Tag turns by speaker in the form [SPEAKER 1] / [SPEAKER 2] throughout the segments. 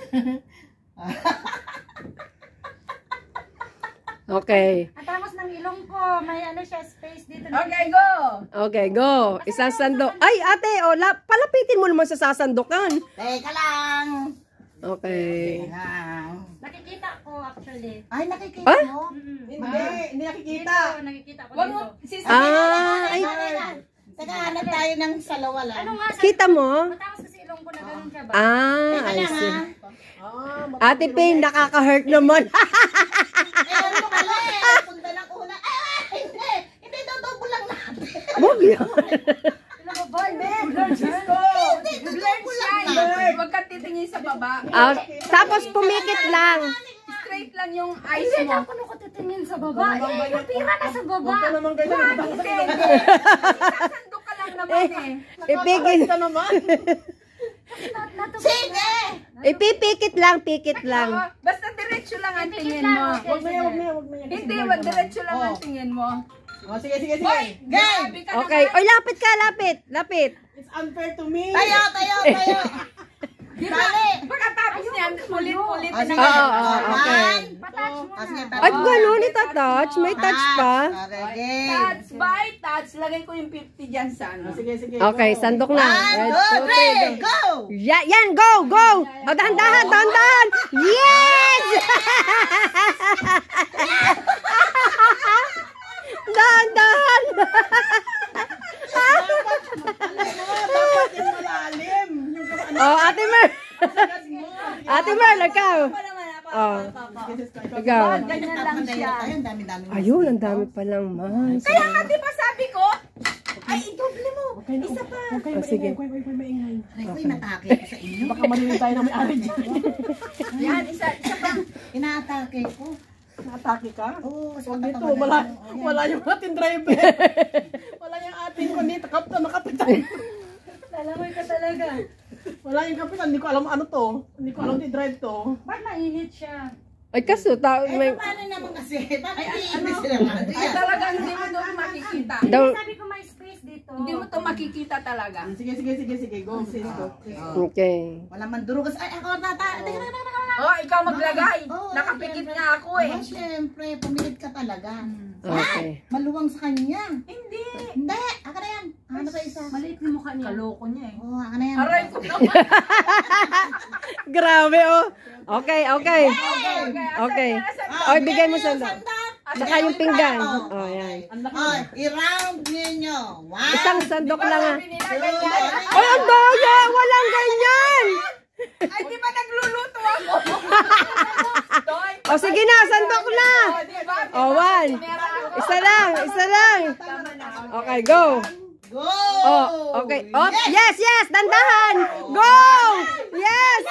[SPEAKER 1] Okay.
[SPEAKER 2] At tapos ng ilong ko, may ano siya, space dito.
[SPEAKER 3] Okay, go!
[SPEAKER 1] Okay, go. Isang sandok. Ay, ate, palapitin mo naman sa sasandokan.
[SPEAKER 3] Teka lang.
[SPEAKER 1] Okay.
[SPEAKER 2] Nakikita ko actually.
[SPEAKER 3] Ay, nakikita mo? Hindi nakikita.
[SPEAKER 2] Dito, nakikita ko
[SPEAKER 3] Wag mo,
[SPEAKER 2] dito.
[SPEAKER 1] Ay.
[SPEAKER 3] Teka, hanap tayo ng salawalan.
[SPEAKER 2] Ano nga,
[SPEAKER 1] Kita mo?
[SPEAKER 2] matapos kasi ilong ko na ganun siya ba?
[SPEAKER 1] I see. Ate Pin, nakaka-hurt naman.
[SPEAKER 3] Ano pala eh? Punta ng una. Ay, hindi. Hindi, dodobo lang natin.
[SPEAKER 1] Wag yan.
[SPEAKER 2] Ilong ko, boy, man.
[SPEAKER 3] Hindi, dodobo lang natin.
[SPEAKER 4] Huwag ka titingin sa baba.
[SPEAKER 1] Tapos pumikit lang.
[SPEAKER 4] Straight lang yung eyes
[SPEAKER 2] Hindi
[SPEAKER 4] mo.
[SPEAKER 2] na ako nakatitingin sa baba. Napira na sa baba.
[SPEAKER 4] Sasandok ka lang naman eh.
[SPEAKER 1] Ipikit.
[SPEAKER 3] Sige!
[SPEAKER 1] Ipipikit lang, pikit lang.
[SPEAKER 4] Basta diretso lang ang tingin mo.
[SPEAKER 2] Wag na yan.
[SPEAKER 4] Hindi, wag diretso lang ang tingin mo.
[SPEAKER 3] Sige.
[SPEAKER 4] Grabe ka
[SPEAKER 1] Okay. Oy, lapit ka, lapit.
[SPEAKER 5] It's unfair to me.
[SPEAKER 3] Tayo.
[SPEAKER 4] Dali! Pagkatapos niyan, ulit-ulit na.
[SPEAKER 1] Okay.
[SPEAKER 2] Patouch mo na.
[SPEAKER 1] At gano'n, itatouch. May touch pa.
[SPEAKER 4] Touch by touch. Lagay ko yung 50 dyan sa ano.
[SPEAKER 5] Sige.
[SPEAKER 1] Okay, sandok na.
[SPEAKER 3] 1, 2, 3, go!
[SPEAKER 1] Yan, go! O, dahan-dahan. Yes! Dahan-dahan.
[SPEAKER 5] Dapat yung malalim.
[SPEAKER 1] Oh, Ate Mer, ikaw. Oh, ikaw.
[SPEAKER 4] Ganyan lang siya.
[SPEAKER 1] Ayun, ang dami palang mas.
[SPEAKER 4] Kaya nga, di ba sabi ko? Ay, i-double mo. Isa pa.
[SPEAKER 1] Sige.
[SPEAKER 5] Huwag maingay.
[SPEAKER 3] Ay, ko inatake ko sa inyo.
[SPEAKER 5] Baka marinig tayo na may ari dyan.
[SPEAKER 4] Yan, isa pa.
[SPEAKER 3] Inaatake ko.
[SPEAKER 5] Naatake ka?
[SPEAKER 3] Oo, sa
[SPEAKER 5] Huwag dito,
[SPEAKER 3] katawan.
[SPEAKER 5] wala yung ating driver. Wala yung ating kundi, nakapitan.
[SPEAKER 2] Lalamoy ka talaga.
[SPEAKER 5] Wala yung kapitan, hindi ko alam ano to. Hindi ko alam i-drive to.
[SPEAKER 2] Ba't mainit siya?
[SPEAKER 1] Ay, kaso, may...
[SPEAKER 3] Paano naman kasi? Bakit iibig sila?
[SPEAKER 4] Ay, talagang hindi mo doon makikita.
[SPEAKER 1] Daw,
[SPEAKER 2] Sabi ko may space dito.
[SPEAKER 4] Hindi mo to makikita talaga.
[SPEAKER 5] Sige. Go, sis, go.
[SPEAKER 1] okay.
[SPEAKER 3] Wala man durugas. Ay, ako tata.
[SPEAKER 4] Oh, ikaw maglagay.
[SPEAKER 3] Oo,
[SPEAKER 4] Nakapikit
[SPEAKER 3] siyempre.
[SPEAKER 4] nga ako eh.
[SPEAKER 3] Aba, siyempre, pumilit ka talaga.
[SPEAKER 1] Okay.
[SPEAKER 3] Maluwang sa kanya.
[SPEAKER 4] Hindi.
[SPEAKER 3] Hindi, ako na yan. Ano pa isa?
[SPEAKER 4] Maliit yung mukha niya. Kaloko niya eh.
[SPEAKER 3] Oo, ako na yan.
[SPEAKER 4] Aray ko naman.
[SPEAKER 1] Grabe, oh. Okay. Okay. Oy, bigay mo sandok. Saka yung pinggan. Oh, yan.
[SPEAKER 3] Oh, i-round ninyo. One.
[SPEAKER 1] Isang sandok lang, ah.
[SPEAKER 4] Sabi nila ganyan.
[SPEAKER 1] Ay, ang daya! Walang ganyan!
[SPEAKER 4] Ay, di ba nagluluto ako?
[SPEAKER 1] O, sige na, sandok na!
[SPEAKER 4] Oh, di ba?
[SPEAKER 1] O, one. Isa lang.
[SPEAKER 4] Tama na.
[SPEAKER 1] Okay, go.
[SPEAKER 3] Go!
[SPEAKER 1] Oh, okay. Oh, yes! Dandahan! Go! Yes!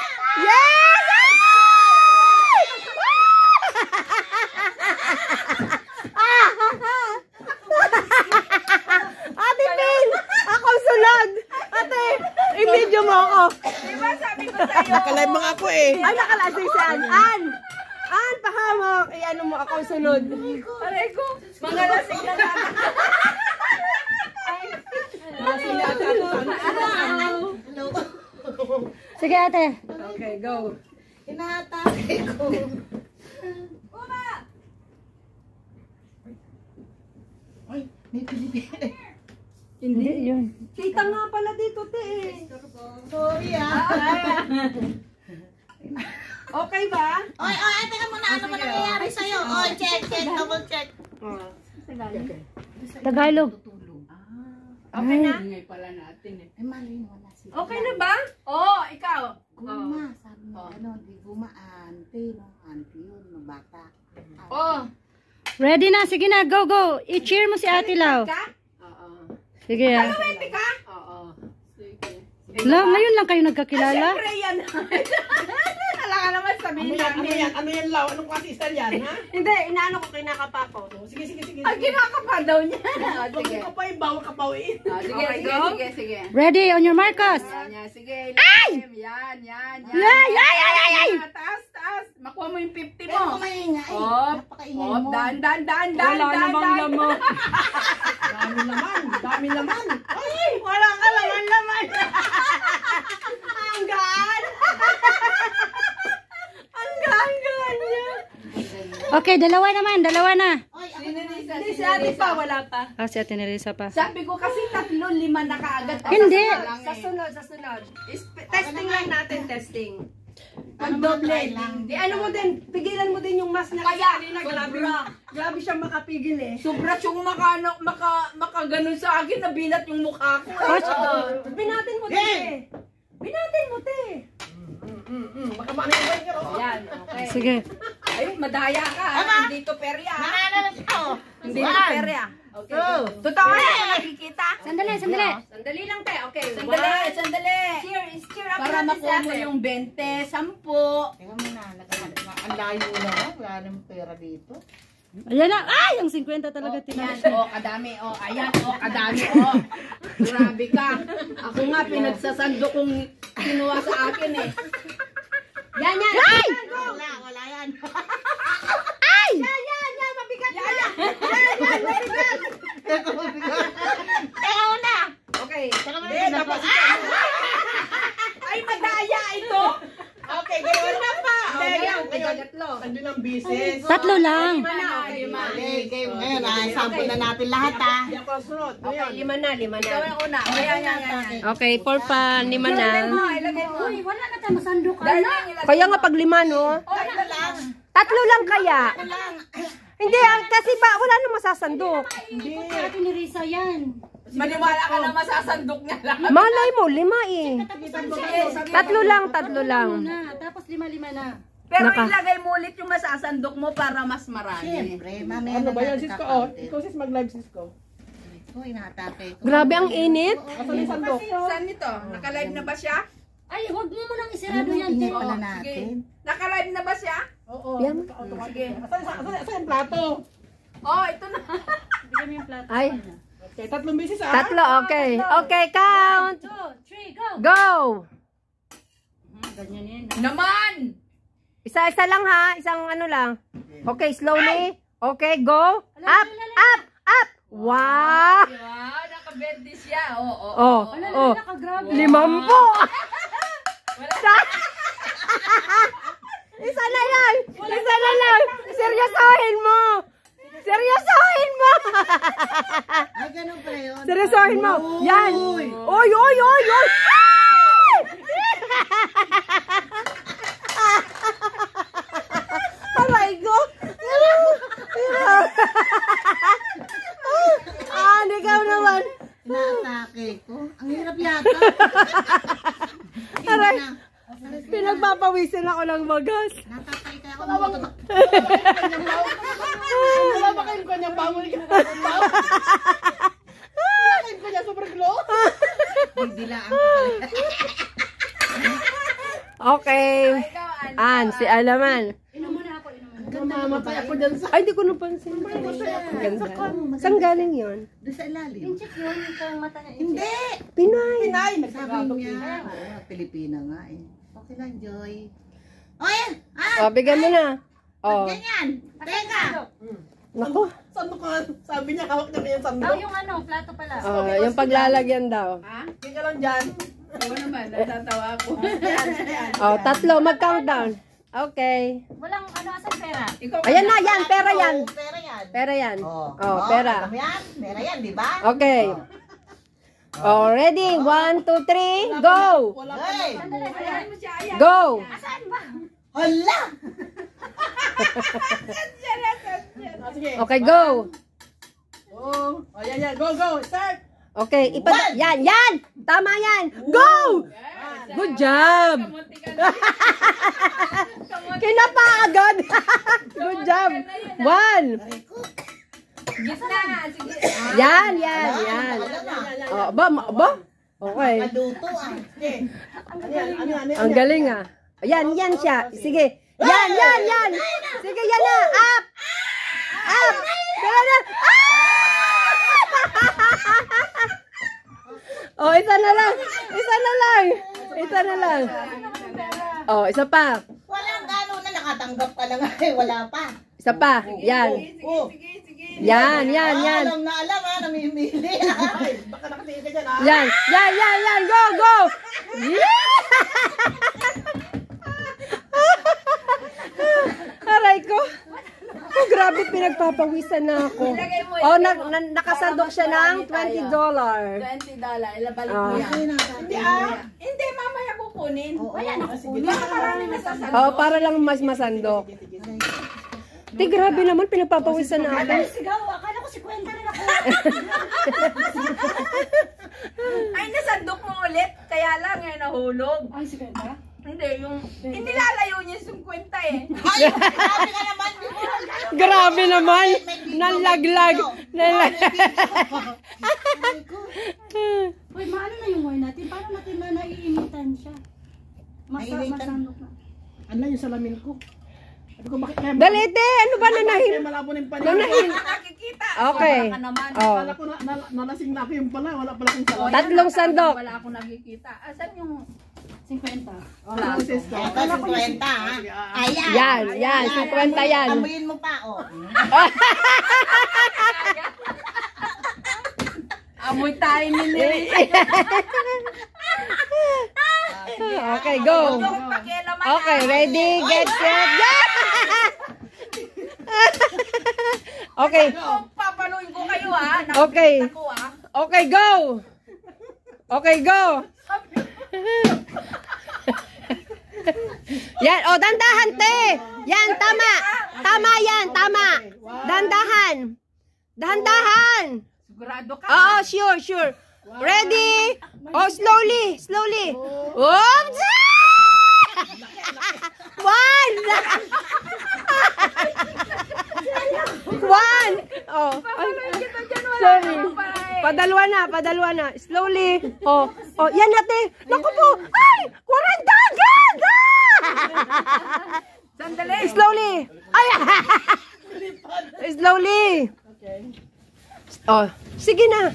[SPEAKER 1] Ate Pin! Ako sunod! Ate, i-video mo ako.
[SPEAKER 4] Di ba sabi ko sa'yo?
[SPEAKER 5] Nakalive mga ako eh.
[SPEAKER 1] Ay, nakalasing si Ann. Ann, pahamak. I-ano mo ako sunod.
[SPEAKER 4] Aray ko. Mga lasing na natin.
[SPEAKER 2] Sige ate.
[SPEAKER 1] Okay, go.
[SPEAKER 3] Inaatake ko. Ay, may Pilipino.
[SPEAKER 1] Hindi yun. Kita nga pala dito, te.
[SPEAKER 3] Sorry ah.
[SPEAKER 1] Okay ba?
[SPEAKER 3] Oy, teka muna. Ano ba nangyayari sa'yo? Oy, check. Double check.
[SPEAKER 2] Tagalog.
[SPEAKER 4] Okay na? Ingay pala natin eh.
[SPEAKER 3] Ay, mali mo na siya.
[SPEAKER 4] Okay na ba? Oo, ikaw.
[SPEAKER 3] Guma, sabi mo, di guma, auntie, no? Auntie yun, no, bata.
[SPEAKER 4] Oh.
[SPEAKER 2] Ready na, sige na, go. I-cheer mo si Ate Lau.
[SPEAKER 4] Ka?
[SPEAKER 2] Sige ah.
[SPEAKER 4] Ready ka?
[SPEAKER 5] Oo.
[SPEAKER 2] Lau, ngayon lang kayo nagkakilala?
[SPEAKER 4] Siyempre yan. Wala ka naman sabihin namin.
[SPEAKER 5] Ano yan, Lau? Anong klase style yan, ha?
[SPEAKER 1] Hindi, inaano ko kinakapa ko.
[SPEAKER 5] Sige.
[SPEAKER 4] Ay, kinakapa daw niya.
[SPEAKER 5] Huwag
[SPEAKER 4] Sige.
[SPEAKER 5] ka pa yung bawal ka pa uwi.
[SPEAKER 4] Sige.
[SPEAKER 2] Ready, on your markers.
[SPEAKER 4] Yan. Sige. Ay! Yan.
[SPEAKER 2] Ay!
[SPEAKER 4] Taas. Makuha mo yung 50
[SPEAKER 3] Pero
[SPEAKER 4] mo.
[SPEAKER 3] kung maingay, napakaingay mo.
[SPEAKER 4] Dan.
[SPEAKER 5] Dami naman.
[SPEAKER 1] Ay, wala ka laman. Ang gaan.
[SPEAKER 2] Okay, dalawa naman, dalawa na.
[SPEAKER 3] Oy, ako
[SPEAKER 4] Sino
[SPEAKER 3] naman.
[SPEAKER 4] ni si Ate pa, wala pa.
[SPEAKER 2] Ah, si Ate Nerissa pa.
[SPEAKER 4] Sabi ko kasi 3, 5 na kaagad.
[SPEAKER 2] Hindi.
[SPEAKER 1] Sa sunod, sa sunod. Testing lang natin, testing. Pag-doble. Di ano mo din, pigilan mo din yung mas na
[SPEAKER 4] Kaya,
[SPEAKER 1] kanina.
[SPEAKER 4] sobra.
[SPEAKER 1] Grabe siyang makapigil eh.
[SPEAKER 4] Sobra siyang maka ganun sa akin, nabilat yung mukha ko.
[SPEAKER 1] Binatin mo te. Binatin mo te.
[SPEAKER 5] Baka maano yung biker, oh.
[SPEAKER 4] Yan, okay.
[SPEAKER 2] Sige.
[SPEAKER 4] Ay, madaya ka. Hindi to perya.
[SPEAKER 3] Nananalas ako.
[SPEAKER 4] Hindi to perya. Okay. Totoo na nakikita.
[SPEAKER 2] Sandali, sandali.
[SPEAKER 1] Sandali lang te. Okay.
[SPEAKER 4] Sandali.
[SPEAKER 1] Cheer up
[SPEAKER 4] Para
[SPEAKER 1] natin
[SPEAKER 4] makuha
[SPEAKER 1] si
[SPEAKER 4] mo
[SPEAKER 1] ate.
[SPEAKER 4] yung 20, 10.
[SPEAKER 3] Teka muna, ang layo na. Wala namang pera dito.
[SPEAKER 2] Ayan na. Ay, yung 50 talaga tinatay.
[SPEAKER 4] Ayan, kadami, ayan, kadami, Grabe ka. Ako nga, pinagsasando kong kinuha sa akin eh.
[SPEAKER 1] Yan, yan.
[SPEAKER 2] Ay!
[SPEAKER 3] Wala yan.
[SPEAKER 2] Ay!
[SPEAKER 1] Yan, mabigat yan.
[SPEAKER 3] Teka muna.
[SPEAKER 1] Okay.
[SPEAKER 3] Teka muna. Tapos.
[SPEAKER 4] Ay, madaya ito.
[SPEAKER 5] Okay, gawin na pa.
[SPEAKER 1] Ngayon,
[SPEAKER 5] Ngayon,
[SPEAKER 1] tatlo.
[SPEAKER 5] andun ang business.
[SPEAKER 2] Tatlo lang.
[SPEAKER 3] Okay, ngayon, sample na natin lahat ah.
[SPEAKER 5] Yan ko ang sunod.
[SPEAKER 1] Okay, lima na.
[SPEAKER 4] Ikaw yung una. Ayan.
[SPEAKER 1] Okay, for fun, lima na.
[SPEAKER 4] Ilagay mo.
[SPEAKER 2] Uy, wala na tayo masandok.
[SPEAKER 1] Kaya nga pag lima, no?
[SPEAKER 3] Ito lang.
[SPEAKER 1] Tatlo lang kaya. Hindi, kasi ba, wala nang masasandok.
[SPEAKER 2] Hindi. Ate Nerissa yan.
[SPEAKER 4] Maniwala ka na masasandok niya lang.
[SPEAKER 1] Malay mo, lima eh. Tatlo lang.
[SPEAKER 2] Na, tapos 5-5 na.
[SPEAKER 4] Pero
[SPEAKER 1] Naka.
[SPEAKER 4] ilagay mo ulit yung masasandok mo para mas marami.
[SPEAKER 3] Siyempre, mamaya
[SPEAKER 5] Ano
[SPEAKER 3] na
[SPEAKER 5] ba yan,
[SPEAKER 3] natin
[SPEAKER 5] Cisco? Oh,
[SPEAKER 3] kakaunti.
[SPEAKER 5] ikaw sis, mag-live Cisco.
[SPEAKER 3] Ito, inaatake ko.
[SPEAKER 1] Grabe ang init.
[SPEAKER 5] Asan yung sandok?
[SPEAKER 4] Saan nito? Naka-live na ba siya?
[SPEAKER 2] Ay, huwag mo munang
[SPEAKER 3] Ano
[SPEAKER 2] isirado
[SPEAKER 3] ba
[SPEAKER 2] yan,
[SPEAKER 3] init
[SPEAKER 2] te.
[SPEAKER 3] pala
[SPEAKER 4] Sige.
[SPEAKER 3] natin?
[SPEAKER 4] Naka-live na ba siya?
[SPEAKER 5] Oo.
[SPEAKER 1] Yan.
[SPEAKER 5] Sige. Asan yung plato?
[SPEAKER 4] Oh, ito na.
[SPEAKER 2] Bigyan mo yung plato.
[SPEAKER 1] Ay.
[SPEAKER 5] Okay, 3 beses ah.
[SPEAKER 1] Tatlo, okay. Okay, count.
[SPEAKER 2] 2, 3, go!
[SPEAKER 1] Go!
[SPEAKER 2] Ganyan yan.
[SPEAKER 4] Naman!
[SPEAKER 1] Isa-isa lang ha. Isang ano lang. Okay, slowly. Okay, go. Up, up, up. Wow!
[SPEAKER 4] Wow, naka-20 siya. Oo.
[SPEAKER 1] Oh, oh.
[SPEAKER 2] Nakagrabe.
[SPEAKER 1] 50. Isa na lang. Isa na lang. Seryosohin mo. Seryosohin mo.
[SPEAKER 3] Ay, ganun pala yun.
[SPEAKER 1] Seryosohin mo. Yan. Oy, oy, oy, oy. Ay! Aray ko. Ikaw naman.
[SPEAKER 3] Inaatake ko. Ang hirap yata.
[SPEAKER 1] Aray. Pinagpapawisin ako ng magas.
[SPEAKER 3] Natatay kaya ako dito.
[SPEAKER 5] Wala ba kayong kanyang bawal ka? Wala kayong kanyang super glow?
[SPEAKER 3] Dilaan ko pala.
[SPEAKER 1] Okay. Si Alaman.
[SPEAKER 2] Inom muna ako, inom muna.
[SPEAKER 5] Mamamatay ako dyan sa...
[SPEAKER 1] Ay, di ko napansin. Ang ganda. Saan galing yun?
[SPEAKER 3] Doon sa ilalim.
[SPEAKER 2] Check yun, yung mata niya.
[SPEAKER 3] Hindi.
[SPEAKER 1] Pinay.
[SPEAKER 5] Pinay,
[SPEAKER 3] Sabi
[SPEAKER 5] nagsagrado
[SPEAKER 3] niya. Oo, Pilipina nga eh. Okay lang, Joy. O yan.
[SPEAKER 1] O, bigyan mo na. O.
[SPEAKER 3] Ganyan. Teka.
[SPEAKER 1] Naku.
[SPEAKER 5] Sandok ka. Sabi niya, hawak niya yung
[SPEAKER 2] Oh,
[SPEAKER 5] sandok.
[SPEAKER 2] yung ano, plato pala.
[SPEAKER 1] Yung paglalagyan daw.
[SPEAKER 5] Hindi ka lang dyan.
[SPEAKER 4] Oo naman, natatawa ako.
[SPEAKER 1] O, tatlo. Mag-countdown. Okay.
[SPEAKER 2] Walang ano, asan pera?
[SPEAKER 4] Ikaw
[SPEAKER 1] Ayan na, yan. Pera yan.
[SPEAKER 3] Oo, pera yan.
[SPEAKER 1] Pera yan.
[SPEAKER 3] Oh,
[SPEAKER 1] Pera.
[SPEAKER 3] alam mo yan? Pera yan, di ba?
[SPEAKER 1] Okay. O, ready? 1, 2, 3, go!
[SPEAKER 5] Wala pa.
[SPEAKER 3] Hey!
[SPEAKER 4] Ayan mo siya, ayan.
[SPEAKER 1] Go!
[SPEAKER 3] Hala!
[SPEAKER 5] Ah, sige.
[SPEAKER 1] Okay, go!
[SPEAKER 5] Oh, yan, yan. Go, go. Start.
[SPEAKER 1] Okay, yan, yan! Tama yan! Go! Good job! Kinapa agad! Good job! 1!
[SPEAKER 4] Gitna, sige.
[SPEAKER 1] Yan, yan, yan. Oh, ba? Okay.
[SPEAKER 3] Maluto ah.
[SPEAKER 5] Sige. Ano yan? Ano yan?
[SPEAKER 1] Ang galing ah. Yan, yan siya. Sige. Yan, yan, yan. Sige, yan na. Up! Up! Yan na. Oh, isa na lang. Isa na lang. Isa na lang. Oh, isa pa.
[SPEAKER 3] Walang gano'n na nakatanggap ka na nga eh. Wala pa.
[SPEAKER 1] Isa pa. Yan.
[SPEAKER 3] Oh.
[SPEAKER 1] Yan, yan, yan.
[SPEAKER 3] Alam na alam ha, namimili ah.
[SPEAKER 5] Ay, baka nakatingin ka dyan ah.
[SPEAKER 1] Yan, yan, yan, yan. Go, go. Yeah! Aray ko. pinagpapawisan na ako.
[SPEAKER 4] Ilagay mo,
[SPEAKER 1] Oh,
[SPEAKER 4] ilagay mo.
[SPEAKER 1] nakasandok siya ng $20.
[SPEAKER 4] $20. Ilabalik mo yan. Hindi, mamaya kukunin. Wala na kukunin. Baka marami nasasandok.
[SPEAKER 1] Oh, para lang mas masandok. Te, grabe naman, pinagpapawisan na ako.
[SPEAKER 3] Sigaw, akala ko si Kwenta rin ako.
[SPEAKER 4] Ay, nasandok mo ulit. Kaya lang eh, nahulog.
[SPEAKER 2] Ay, sige ba?
[SPEAKER 4] Hindi, inilalayo niya yung 50 eh.
[SPEAKER 3] Ay, sabi ka naman.
[SPEAKER 1] Grabe naman. Nalaglag.
[SPEAKER 2] Uy, maano na yung wine natin? Paano natin na naiinitan siya? Masandok na.
[SPEAKER 5] Ano yung salamin ko? Sabi ko, bakit kaya
[SPEAKER 1] Dali, te. Ano ba nanahin?
[SPEAKER 5] kaya malabo na yung paningin?
[SPEAKER 1] Nanahin.
[SPEAKER 4] Nakikita.
[SPEAKER 1] Okay.
[SPEAKER 4] Sobra ka naman.
[SPEAKER 1] Oh.
[SPEAKER 5] Akala ko nalasing na ako yung pala. Wala pala akong salamin.
[SPEAKER 1] Tatlong sandok.
[SPEAKER 4] Wala akong nakikita. Asan yung
[SPEAKER 2] 50.
[SPEAKER 5] Ano sis ko?
[SPEAKER 3] Ito si Kwenta, ha? Ayan.
[SPEAKER 1] Yan, 50 yan.
[SPEAKER 3] Amuyin mo pa, oh.
[SPEAKER 4] amoy tayo ni Neri?
[SPEAKER 1] Okay, go. Okay, ready, get set, go! Okay,
[SPEAKER 4] Papaluin ko kayo ha.
[SPEAKER 1] Okay.
[SPEAKER 4] Nakikita ko ha.
[SPEAKER 1] okay, go! Okay, go! Yan, oh, dandahan, te! Yan, tama! Tama yan, tama! Dandahan! Dahan-dahan!
[SPEAKER 4] Sigurado ka.
[SPEAKER 1] Oo, sure. Ready? Oh, slowly. Oops! One! One! Oh,
[SPEAKER 4] Kita dyan, wala
[SPEAKER 1] sorry.
[SPEAKER 4] na pa eh.
[SPEAKER 1] Padalwa na. Slowly. Oh, yan natin. Naku po! Ay! 40 agad!
[SPEAKER 4] Sandali.
[SPEAKER 1] Slowly. Ay! Slowly. Oh, sige na.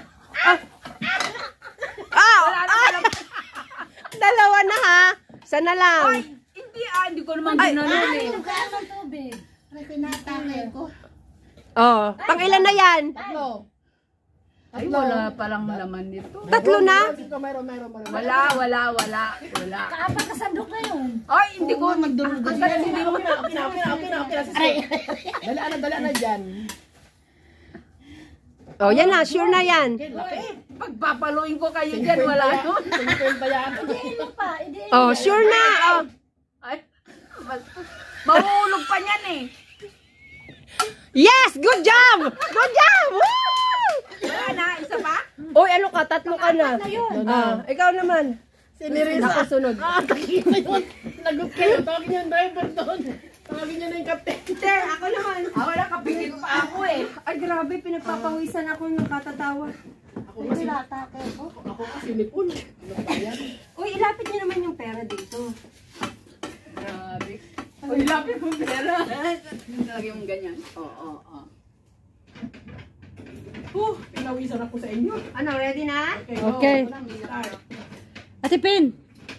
[SPEAKER 1] Dalawa na ha. Sana lang.
[SPEAKER 4] Ay, hindi ko naman ginanon eh.
[SPEAKER 3] Lugaan ng tubig. Ay, tinatangay ko.
[SPEAKER 1] Oh, pang ilan na yan?
[SPEAKER 4] Ay, wala palang laman dito.
[SPEAKER 1] Tatlo na?
[SPEAKER 5] Mayroon.
[SPEAKER 4] Wala.
[SPEAKER 3] Kaapa kasandok na yun.
[SPEAKER 4] Ay, hindi ko magdurog. Hindi ko.
[SPEAKER 5] Dala na dyan.
[SPEAKER 1] Oh, yan na. Sure na yan.
[SPEAKER 4] Pagpapaluin ko kayo dyan, wala nun.
[SPEAKER 3] Idiin mo pa. Idiin.
[SPEAKER 1] Oh, sure na. Oh.
[SPEAKER 4] Ay, mahulog pa niyan eh.
[SPEAKER 1] Yes! Good job! Good job! Woo!
[SPEAKER 4] Wala na, isa pa?
[SPEAKER 1] Oy, ano ka? Tatlo ka na. Ikaw naman.
[SPEAKER 5] Sinirisa.
[SPEAKER 1] Ako sunod.
[SPEAKER 5] Lagot kayo. Tawagin niyo yung driver doon. Tawagin niyo na yung captain.
[SPEAKER 1] Sir, ako naman.
[SPEAKER 4] Wala, kapigil pa ako eh.
[SPEAKER 1] Ay, grabe. Pinagpapawisan ako ng katatawa.
[SPEAKER 5] Ako kasi nipon. Ano ba yan?
[SPEAKER 1] Uy, ilapit niyo naman yung pera dito.
[SPEAKER 4] Grabe. Uy, lapit mo pera. Lagi mong ganyan. Oo.
[SPEAKER 5] Pinawisan ako sa inyo.
[SPEAKER 1] Ano, ready na?
[SPEAKER 2] Okay.
[SPEAKER 5] Start.
[SPEAKER 2] Ate Pin.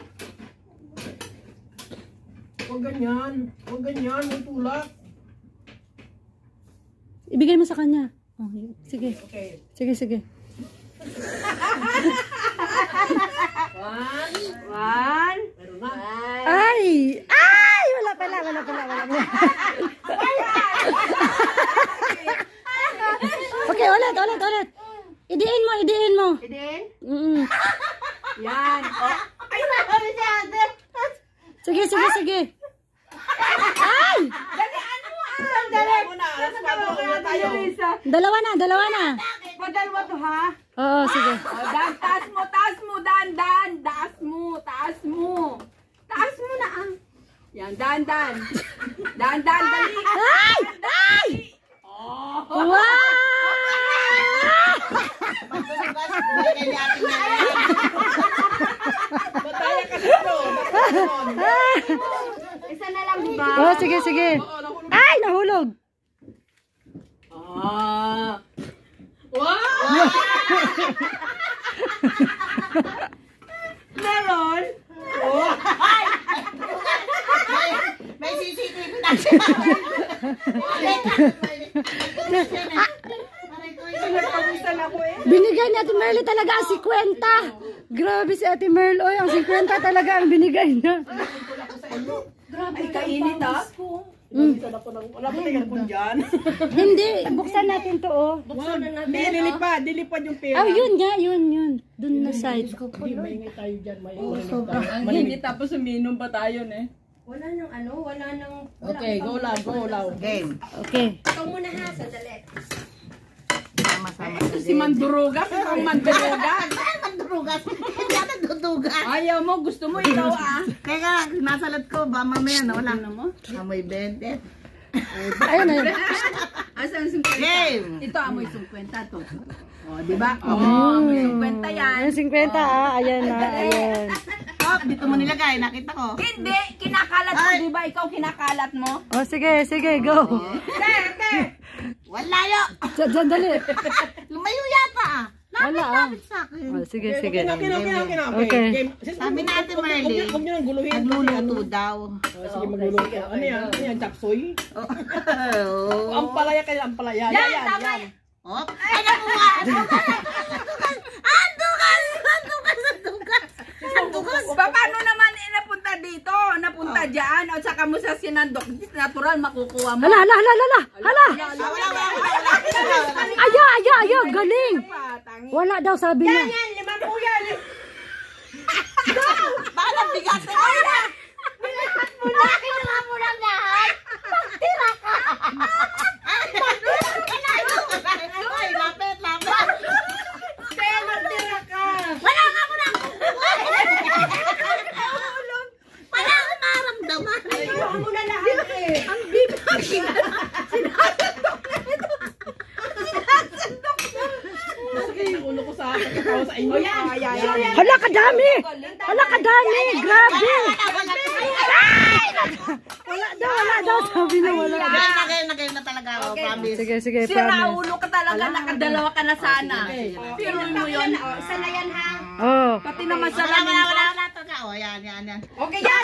[SPEAKER 5] Huwag ganyan. May tulak.
[SPEAKER 2] Ibigay mo sa kanya. Oh, sige.
[SPEAKER 5] Okay.
[SPEAKER 2] Sige.
[SPEAKER 1] One.
[SPEAKER 5] Meron na.
[SPEAKER 2] Ay! Wala pala. Okay, ulit. Idiin mo.
[SPEAKER 1] Eden?
[SPEAKER 2] Yan.
[SPEAKER 1] Oh. Ay, nakari si ate.
[SPEAKER 2] Sige. Ay!
[SPEAKER 1] Sandali.
[SPEAKER 2] Dalawa na.
[SPEAKER 1] Padalwa to, ha?
[SPEAKER 2] Oo, sige.
[SPEAKER 4] Taas mo, dahan. Taas mo na ang. Yan, dahan. Dahan, dali.
[SPEAKER 2] Ay! Wow!
[SPEAKER 5] Bataya ka dito.
[SPEAKER 1] Isa na lang, di ba?
[SPEAKER 2] Oh, sige. Ay, nahulog.
[SPEAKER 1] Meron?
[SPEAKER 3] May CCTV na.
[SPEAKER 1] Pinagpawisan ako eh.
[SPEAKER 2] Binigay ni Ate Merly talaga ang 50. Grabe si Ate Merly. Oy, ang 50 talaga ang binigay niya.
[SPEAKER 1] Ay, kainit ah.
[SPEAKER 5] Inalisan ako ng, wala ba tingnan ko dyan?
[SPEAKER 2] Hindi, buksan natin to oh.
[SPEAKER 5] Dilipad yung pera.
[SPEAKER 2] Oh, yun nga, yun. Doon na side.
[SPEAKER 5] Hindi, maingay tayo dyan.
[SPEAKER 4] Ang hindi tapos uminom pa tayo, ne?
[SPEAKER 1] Wala nang ano, wala nang...
[SPEAKER 5] Okay, go lang.
[SPEAKER 3] Game.
[SPEAKER 2] Okay.
[SPEAKER 1] Ikaw muna ha, sandali.
[SPEAKER 3] Sama-sama.
[SPEAKER 4] Si Mandurugas, ikaw Mandurugas.
[SPEAKER 3] Mandurugas. Hindi ako nagdudugas.
[SPEAKER 4] Ayaw mo, gusto mo ikaw ah.
[SPEAKER 3] Teka, nasalat ko ba mamaya na wala. Amoy 20.
[SPEAKER 2] Ayun, ayun.
[SPEAKER 4] Asan 50?
[SPEAKER 3] Game.
[SPEAKER 4] Ito amoy 50 to. Oh, di ba? Oh, amoy 50 yan.
[SPEAKER 2] Ayun, 50 ayan na, ayan.
[SPEAKER 3] Oh, dito mo nilagay. Nakita ko.
[SPEAKER 4] Hindi, kinakalat mo, di ba? Ikaw kinakalat mo.
[SPEAKER 2] Oh, sige, go.
[SPEAKER 3] Wala yo.
[SPEAKER 2] Dali.
[SPEAKER 3] Lumayo yata.
[SPEAKER 2] Wala
[SPEAKER 3] Lapit sa akin.
[SPEAKER 2] Oh, sige.
[SPEAKER 5] Okay.
[SPEAKER 2] Okay.
[SPEAKER 3] Sabi natin, Marley.
[SPEAKER 5] Huwag nyo nang guluhin.
[SPEAKER 3] Nagluluto daw.
[SPEAKER 5] Sige, magluluto. Ano yan? Chapsoy?
[SPEAKER 3] Oh.
[SPEAKER 5] Ampalaya kayo, ampalaya. Yan.
[SPEAKER 3] Oh. Ay, nakuha. Andugas.
[SPEAKER 4] Paano naman napunta dito? Napunta dyan? O saka mo sa sinandok. Natural, makukuha mo.
[SPEAKER 2] Hala.
[SPEAKER 3] Wala.
[SPEAKER 2] Aya, galing. Wala daw sabi niya.
[SPEAKER 3] Parang bigat na kinuha mo lang lahat. Tira ka. Ay, lapit. Wala nga mo nang kukuha. Wala akong maramdaman.
[SPEAKER 1] Kinuha mo na lahat eh.
[SPEAKER 4] Ang bibig.
[SPEAKER 5] Ulo ko sa inyo.
[SPEAKER 2] Hala, kadami. Grabe. Wala daw sabi na wala.
[SPEAKER 3] Nagay na talaga ako, promise.
[SPEAKER 2] Sige,
[SPEAKER 4] Sira
[SPEAKER 2] promise.
[SPEAKER 4] ulo ka talaga. Nakadalawa ka na sana. Pero mo yun.
[SPEAKER 1] Isa na yan ha.
[SPEAKER 2] Oh.
[SPEAKER 4] Pati naman sa
[SPEAKER 3] Wala
[SPEAKER 4] lamin ko.
[SPEAKER 3] talaga. Oh, yan.
[SPEAKER 1] Okay, yan.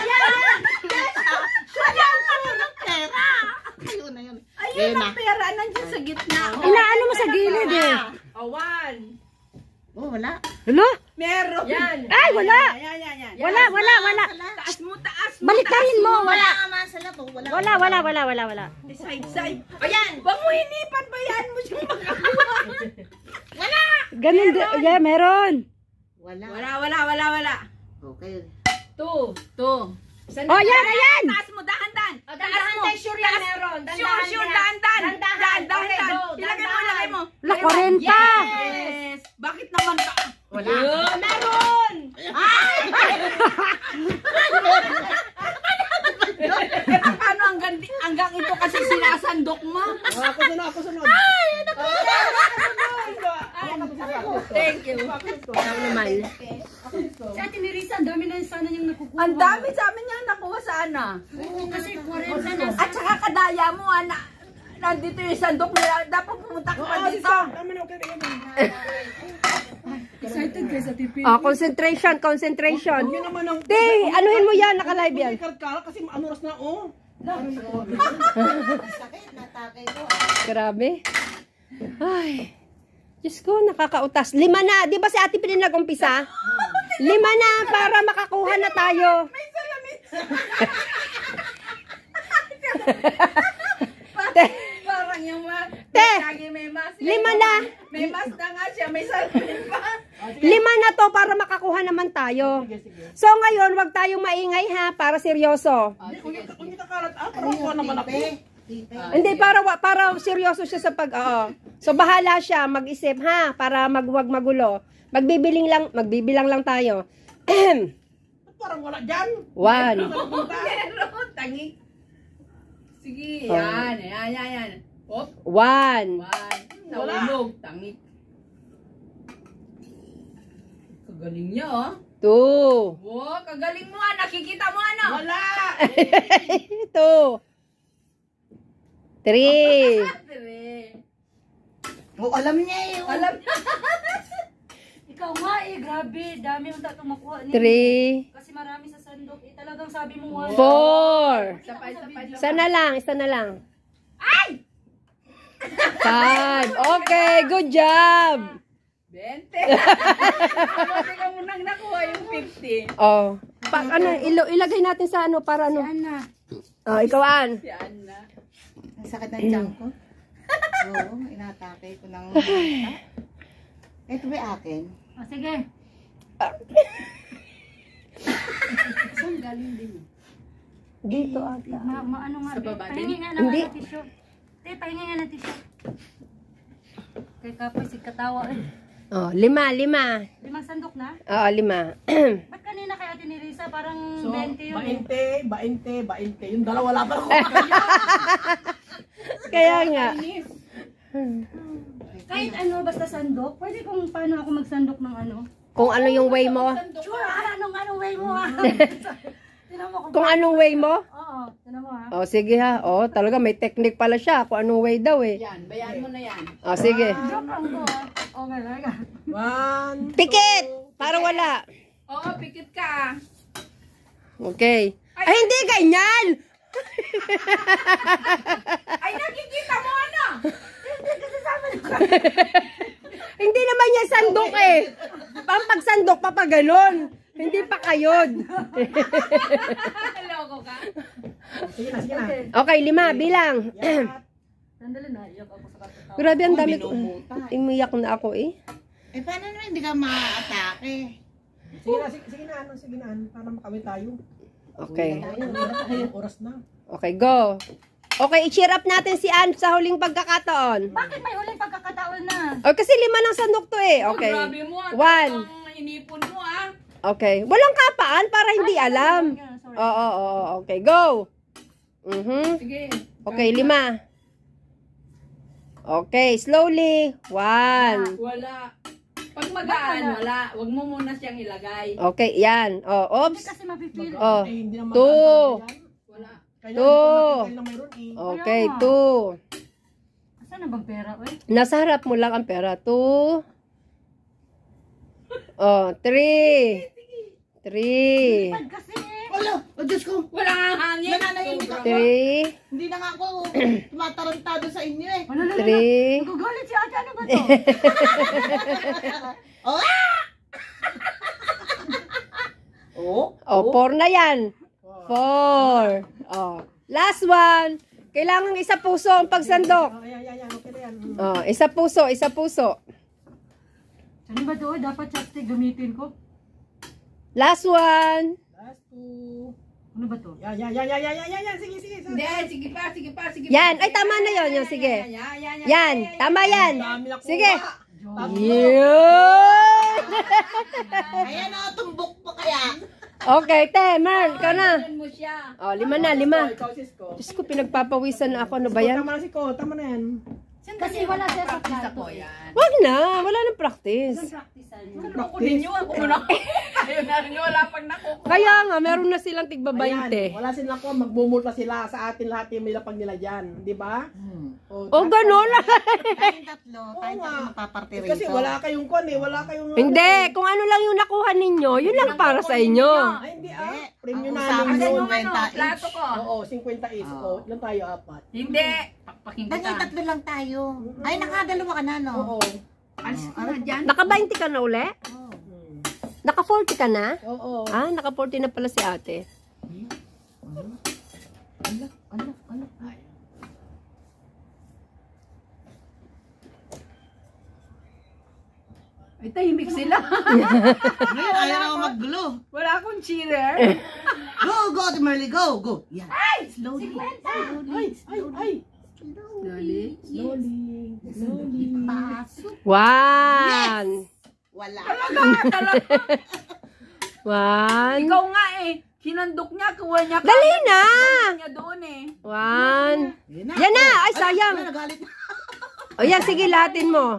[SPEAKER 3] Pera. Ayun na yun.
[SPEAKER 4] Ayun ang pera. Nandiyan sa gitna.
[SPEAKER 2] Inaano mo sa gilid eh.
[SPEAKER 1] Awan.
[SPEAKER 3] Oh, wala.
[SPEAKER 2] Hala?
[SPEAKER 4] Meron.
[SPEAKER 1] Yan.
[SPEAKER 2] Ay, wala.
[SPEAKER 4] Yan.
[SPEAKER 2] Wala.
[SPEAKER 4] Taas mo.
[SPEAKER 2] Balikayin mo.
[SPEAKER 3] Wala ka man sa labo.
[SPEAKER 2] Wala.
[SPEAKER 4] Side. Ayan. Huwag mo hinipan. Bayaan mo siyang makakuha.
[SPEAKER 2] Ganun din. Yeah, meron.
[SPEAKER 4] Wala.
[SPEAKER 3] Okay.
[SPEAKER 4] Two.
[SPEAKER 2] Oh, ayan.
[SPEAKER 4] Taas mo. Dahan-dahan.
[SPEAKER 1] Dahan tayo, sure yan meron.
[SPEAKER 4] Sure. Dahan-dahan.
[SPEAKER 1] Okay, go.
[SPEAKER 4] Ilagay mo.
[SPEAKER 2] La 40.
[SPEAKER 4] Yes. Bakit naman ka?
[SPEAKER 3] Wala.
[SPEAKER 1] Meron.
[SPEAKER 4] Paano hanggang ito kasi sinasandok mo?
[SPEAKER 5] Ako sunod.
[SPEAKER 4] Thank you.
[SPEAKER 2] Si Ate Nerissa, ang dami na sana niyang nakukuha.
[SPEAKER 4] Ang dami sa amin niya nakuha sana.
[SPEAKER 2] Kasi 40 na.
[SPEAKER 4] At saka kadaya mo, nandito yung sandok nila. Dapat pumunta ka pa dito.
[SPEAKER 2] Excited kayo sa TV.
[SPEAKER 1] Oh, concentration.
[SPEAKER 5] Yun naman ang...
[SPEAKER 1] Te, anuhin mo yan, naka-live yan.
[SPEAKER 5] Karkara kasi anuras na, oh.
[SPEAKER 3] Sakit, natakay ko.
[SPEAKER 1] Grabe. Ay. Diyos ko, nakakautas. 5 na. Di ba si Ate Pilin nag-umpisa? 5 na para makakuha na tayo.
[SPEAKER 4] May salamin.
[SPEAKER 1] Te,
[SPEAKER 4] Parang yung
[SPEAKER 1] Te,
[SPEAKER 4] lagi may mask.
[SPEAKER 1] 5 na.
[SPEAKER 4] May mask na nga siya, may salamin pa.
[SPEAKER 1] 5 na to para makakuha naman tayo. So ngayon, wag tayong maingay ha, para seryoso.
[SPEAKER 5] Kung yung kakalat, kawawa naman ako.
[SPEAKER 1] Hindi, para seryoso siya sa So bahala siya, mag-isip ha, para wag magulo. Magbibilang lang tayo.
[SPEAKER 5] Parang wala dyan.
[SPEAKER 1] 1.
[SPEAKER 4] Meron, tangi. Sige, yan. Hop,
[SPEAKER 1] 1.
[SPEAKER 4] nahulog, tangi. Kagaling niya, oh.
[SPEAKER 1] 2.
[SPEAKER 4] Wow, kagaling mo, nakikita mo ano?
[SPEAKER 5] Wala.
[SPEAKER 1] 2. 3.
[SPEAKER 3] Oh, alam niya eh.
[SPEAKER 4] Alam niya.
[SPEAKER 2] Ikaw nga eh, grabe. Dami yung tatong makuha niya.
[SPEAKER 1] 3.
[SPEAKER 2] Kasi marami sa sandok. Eh, talagang sabi mo 1.
[SPEAKER 1] 4.
[SPEAKER 4] Sabay.
[SPEAKER 1] Isa na lang. Ay! 5. Okay, good job.
[SPEAKER 4] 20. Teka munang nakuha yung 50.
[SPEAKER 1] Oh. Ilagay natin sa para
[SPEAKER 2] Ana.
[SPEAKER 1] Oh, ikaw, An.
[SPEAKER 4] Si Anna.
[SPEAKER 3] Ang sakit ng tiyan ko. Oo, inatake ko ng mata. Ito ba akin?
[SPEAKER 2] O, sige.
[SPEAKER 4] Saan galing din?
[SPEAKER 1] Dito ata.
[SPEAKER 2] Ano nga,
[SPEAKER 4] Sa baba din?
[SPEAKER 2] pahingi nga ng
[SPEAKER 1] Hindi.
[SPEAKER 2] tissue. Te, pahingi nga ng tissue. Kay Kapoy, si Katawa eh.
[SPEAKER 1] Oh, 5.
[SPEAKER 2] 5 sandok na?
[SPEAKER 1] Oo, 5.
[SPEAKER 2] Ba't kanina kay Ate Nerissa parang
[SPEAKER 5] So,
[SPEAKER 2] 20 yun eh?
[SPEAKER 5] 20. Yung dalawa wala pa ako.
[SPEAKER 1] Kaya nga.
[SPEAKER 2] Kahit ano, basta sandok, pwede kung paano ako magsandok ng ano.
[SPEAKER 1] Kung ano yung way mo.
[SPEAKER 2] Sure, anong way mo ha? Tinan mo
[SPEAKER 1] Kung anong way mo.
[SPEAKER 2] Oo, tinan mo ha.
[SPEAKER 1] Oh, sige ha. Oh, talaga may technique pala siya. Kung anong way daw eh.
[SPEAKER 4] Yan, bayaan mo na yan.
[SPEAKER 1] Oh, sige.
[SPEAKER 2] Joke lang ko ha. Okay, laga.
[SPEAKER 5] 1,
[SPEAKER 1] Pikit! Para wala.
[SPEAKER 4] Oo, pikit ka.
[SPEAKER 1] Okay. Ay, hindi ganyan!
[SPEAKER 4] Ay, nakikita mo ano?
[SPEAKER 1] Hindi naman yan sandok eh. Pampagsandok pa pa ganun. Hindi pa kayod.
[SPEAKER 4] Loko ka.
[SPEAKER 5] sige na, sige na.
[SPEAKER 1] Okay, 5. Bilang.
[SPEAKER 2] Sandali na, iyak ako sa Katawa.
[SPEAKER 1] Grabe, ang dami ko.
[SPEAKER 3] Binumuta.
[SPEAKER 1] Umiyak na ako eh.
[SPEAKER 3] Eh, paano naman hindi ka ma-atake?
[SPEAKER 5] Sige na, sige na, para makawin tayo.
[SPEAKER 1] Okay.
[SPEAKER 5] Ayun, oras na.
[SPEAKER 1] Okay, go. Okay, i-cheer up natin si Ann sa huling pagkakataon.
[SPEAKER 2] Bakit may huling pagkakataon na?
[SPEAKER 1] Oh, kasi 5 ng sandok to eh. Okay.
[SPEAKER 4] Grabe mo ah.
[SPEAKER 1] 1.
[SPEAKER 4] Ang inipon mo ah.
[SPEAKER 1] Okay. Walang kapaan para hindi alam.
[SPEAKER 2] Sorry.
[SPEAKER 1] Oo. Okay, go.
[SPEAKER 4] Sige.
[SPEAKER 1] Okay, 5. Okay, slowly. 1.
[SPEAKER 4] Wala. Pag magaan, wala. Huwag mo muna siyang ilagay.
[SPEAKER 1] Okay, yan. Oh,
[SPEAKER 2] Hindi
[SPEAKER 1] oops.
[SPEAKER 2] kasi mapipili.
[SPEAKER 1] Oh,
[SPEAKER 5] Eh, hindi naman
[SPEAKER 1] 2.
[SPEAKER 4] Wala.
[SPEAKER 5] Kaya,
[SPEAKER 1] Two.
[SPEAKER 5] kaya lang mayroon eh.
[SPEAKER 1] Okay, 2.
[SPEAKER 2] Saan na bang pera, oy?
[SPEAKER 1] Nasa harap mo lang ang pera. 2. Oh, 3. 3.
[SPEAKER 2] Pag kasi eh.
[SPEAKER 3] Wala! Oh, Diyos ko!
[SPEAKER 4] Wala nga hangin.
[SPEAKER 3] Nananahimik
[SPEAKER 4] Sobra.
[SPEAKER 3] ako.
[SPEAKER 1] 3.
[SPEAKER 3] Hindi na nga ako tumatarantado sa inyo eh.
[SPEAKER 2] Ano na?
[SPEAKER 1] 3.
[SPEAKER 2] Nagagalit si ate. Ano ba to?
[SPEAKER 3] Oh! Oh?
[SPEAKER 1] Oh, 4 na yan. 4. Oh, last one. Kailangan isa puso ang pagsandok.
[SPEAKER 5] Yan. Okay na yan.
[SPEAKER 1] Oh, isa puso.
[SPEAKER 2] Ano ba to? Dapat chopstick gamitin ko?
[SPEAKER 1] Last one.
[SPEAKER 5] Last 2.
[SPEAKER 2] Ano ba to?
[SPEAKER 5] Yan. Sige.
[SPEAKER 4] Hindi, sige pa.
[SPEAKER 1] Yan. Ay, tama na yun. Yan, sige. Yan. Tama yan.
[SPEAKER 5] Dami na kuha.
[SPEAKER 1] Sige.
[SPEAKER 5] Tatlo.
[SPEAKER 1] Yun.
[SPEAKER 3] Ayan o, tumbok pa kaya.
[SPEAKER 1] Okay, te. Mern, ikaw na.
[SPEAKER 4] Ganun mo siya.
[SPEAKER 1] Oh, 5 na, 5.
[SPEAKER 5] Ikaw, Cisco.
[SPEAKER 1] Diyos ko, pinagpapawisan na ako. Ano ba yan?
[SPEAKER 5] Tama na, Cisco. Tama na yan.
[SPEAKER 2] Kasi wala siya sa
[SPEAKER 4] Practice
[SPEAKER 2] plato.
[SPEAKER 4] ako yan.
[SPEAKER 1] Wag na. Wala nang practice.
[SPEAKER 2] Practicean.
[SPEAKER 4] Loko ninyo. Ako na. Ayun na rin wala pang nakukuha.
[SPEAKER 1] Kaya nga, meron na silang tigba
[SPEAKER 5] Ayan,
[SPEAKER 1] 20.
[SPEAKER 5] wala silang ko, magmumulta sila sa atin lahat yung nilapag nila dyan. Di ba?
[SPEAKER 1] Oh, ganun.
[SPEAKER 3] Tayong tatlo
[SPEAKER 5] nga.
[SPEAKER 3] magpaparte rito.
[SPEAKER 5] Kasi wala kayong kon eh. Wala kayong...
[SPEAKER 1] Hindi. Kung ano lang yung nakuha ninyo, yun lang para sa inyo.
[SPEAKER 5] Ay, hindi ah. Premium
[SPEAKER 3] Ang
[SPEAKER 5] namin
[SPEAKER 3] usapan
[SPEAKER 5] yun.
[SPEAKER 3] yung
[SPEAKER 4] Ano,
[SPEAKER 3] 50
[SPEAKER 4] plato
[SPEAKER 3] each.
[SPEAKER 4] ko.
[SPEAKER 5] Oo, 50 is. Oh, ilan tayo? 4.
[SPEAKER 4] Hindi. Pakpaking
[SPEAKER 3] Dahil
[SPEAKER 4] kita.
[SPEAKER 3] tatlo lang tayo. Ay, nakadalawa ka na, no?
[SPEAKER 5] Oo.
[SPEAKER 4] Alis ka na dyan.
[SPEAKER 1] Naka 20 ka na uli? Naka 40 ka na?
[SPEAKER 5] Oo.
[SPEAKER 1] Ah, naka 40 na pala si ate.
[SPEAKER 4] Ay, tahimik sila.
[SPEAKER 3] Ngayon, ayaw na ako mag-glue.
[SPEAKER 4] Wala akong cheerer.
[SPEAKER 3] Go, Ate Marley, go, go. Yan. Slowly.
[SPEAKER 5] Ay.
[SPEAKER 4] Dali.
[SPEAKER 5] Slowly.
[SPEAKER 3] Pasok.
[SPEAKER 1] 1.
[SPEAKER 3] Wala.
[SPEAKER 4] Ikaw nga eh. Hinandok niya, kuha niya.
[SPEAKER 1] Dali na!
[SPEAKER 4] Niya doon eh.
[SPEAKER 1] 1. Yan na! Ay, sayang!
[SPEAKER 3] Ay, nagalit na.
[SPEAKER 1] O yan, sige, lahatin mo.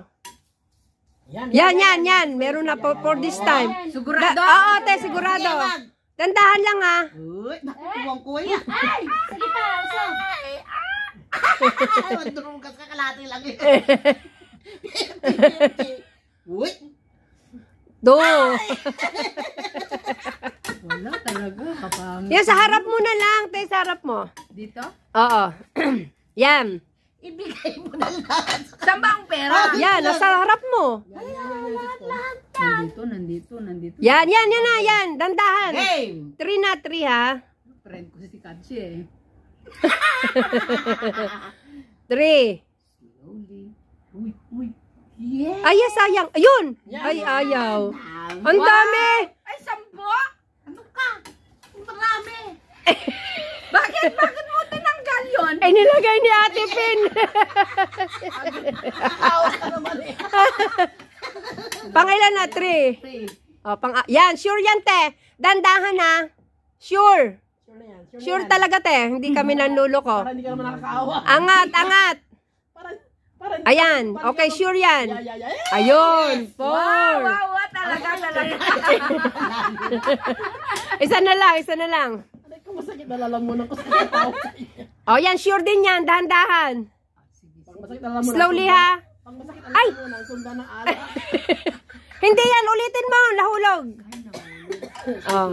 [SPEAKER 1] Yan. Meron na for this time.
[SPEAKER 4] Sigurado?
[SPEAKER 1] Oo, te, sigurado. Dandahan lang ah.
[SPEAKER 3] Uy, nakukuwang ko yan.
[SPEAKER 2] Sige pa, usap.
[SPEAKER 3] Ay, madurungkas ka, kalahati lang yun. Uy,
[SPEAKER 1] 2.
[SPEAKER 4] Wala talaga. Kapangit.
[SPEAKER 1] Yan, sa harap mo na lang, te, sa harap mo.
[SPEAKER 4] Dito?
[SPEAKER 1] Oo. Yan.
[SPEAKER 3] ibigay mo na lahat.
[SPEAKER 4] Saan ba ang pera?
[SPEAKER 1] Yan, nasa harap mo.
[SPEAKER 4] Nandito.
[SPEAKER 1] Yan. Dandahan.
[SPEAKER 3] Game!
[SPEAKER 1] 3 na, 3 ha.
[SPEAKER 4] Friend ko si Katsi eh.
[SPEAKER 1] Three.
[SPEAKER 4] Yes.
[SPEAKER 1] Ay, sayang. Ayun. Ay, ayaw. Ang dami.
[SPEAKER 4] Ay, 10? Ano ka? Ang marami. Bakit mo tinanggal yun?
[SPEAKER 1] Ay, nilagay ni Ate Pin. Pangilan na? Three. O, yan, sure yan, te. Dandahan na. Sure.
[SPEAKER 5] Sure na yan.
[SPEAKER 1] Sure talaga, te. Hindi kami nanluloko.
[SPEAKER 5] Para hindi ka naman nakakaawa.
[SPEAKER 1] Angat.
[SPEAKER 5] Para
[SPEAKER 1] Ayan. Okay, sure yan.
[SPEAKER 5] Yeah.
[SPEAKER 1] Ayun. Four.
[SPEAKER 4] Wow, talaga.
[SPEAKER 1] Isa na lang.
[SPEAKER 5] Aray ko, masakit na lalamunan ko sa tao.
[SPEAKER 1] O, yan. Sure din yan. Dahan-dahan.
[SPEAKER 5] Pag masakit na lalamunan.
[SPEAKER 1] Slowly, ha.
[SPEAKER 5] Pag masakit na
[SPEAKER 1] Ay!
[SPEAKER 5] lalamunan, sundan ng ala.
[SPEAKER 1] Hindi yan. Ulitin mo. Nahulog. Oh.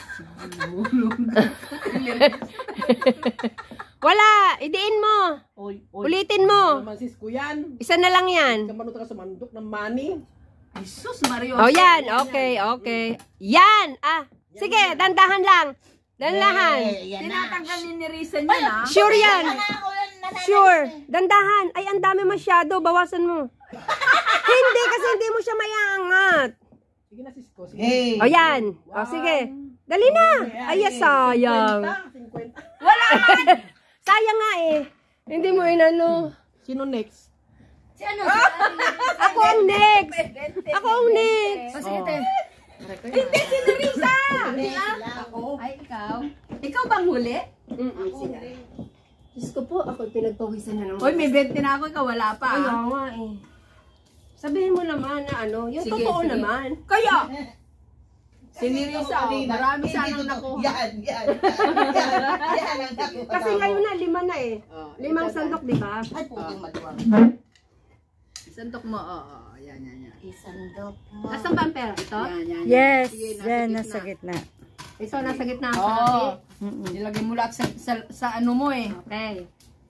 [SPEAKER 1] Wala. Idiin mo.
[SPEAKER 5] Oy.
[SPEAKER 1] Ulitin mo.
[SPEAKER 5] Naman sis ko yan.
[SPEAKER 1] Isa na lang yan.
[SPEAKER 5] Kamanot ka sa mandok ng money.
[SPEAKER 4] Jesus, Mario.
[SPEAKER 1] O, yan. Okay. Yan. Sige. Dandahan lang. Dandahan.
[SPEAKER 4] Tinatanggal ni Risa niya na.
[SPEAKER 1] Sure yan. Sure. Dandahan. Ay, ang dami masyado. Bawasan mo. Hindi, kasi hindi mo siya maiangat.
[SPEAKER 5] Sige na sis ko. Sige.
[SPEAKER 3] Hey.
[SPEAKER 1] O, yan. O, sige. Dali na. Ay, sayang.
[SPEAKER 5] 50.
[SPEAKER 1] Sayang nga eh. Hindi mo inano.
[SPEAKER 5] Sino next?
[SPEAKER 2] Si ano?
[SPEAKER 1] Ako ang next. Ako ang next.
[SPEAKER 2] O, sige, te.
[SPEAKER 4] Hindi, si Risa.
[SPEAKER 2] Ay, ikaw.
[SPEAKER 4] Ikaw bang huli?
[SPEAKER 1] Diyos ko po, ako pinagpawisan na naman.
[SPEAKER 4] Hoy, may 20 na ako, ikaw wala pa.
[SPEAKER 1] Ayaw nga eh. Sabihin mo naman na ano, yung
[SPEAKER 4] Sige,
[SPEAKER 1] totoo
[SPEAKER 4] sige.
[SPEAKER 1] naman.
[SPEAKER 4] Kaya, si Risa, marami sanang nakuha.
[SPEAKER 3] Yan ang nakuha.
[SPEAKER 1] Kasi ngayon na, 5 na eh. 5 sandok, di ba?
[SPEAKER 3] Ay, puting maluwang.
[SPEAKER 4] Santok mo, yan.
[SPEAKER 3] Isandok mo.
[SPEAKER 1] Nasaan ba ang pera? Ito?
[SPEAKER 4] Yan.
[SPEAKER 6] Yes,
[SPEAKER 4] Sige,
[SPEAKER 6] yan, nasa gitna.
[SPEAKER 1] Ito, nasa gitna ang
[SPEAKER 4] Oo.
[SPEAKER 1] kalahati.
[SPEAKER 4] Nilagay mo lahat sa ano mo eh.
[SPEAKER 1] Okay.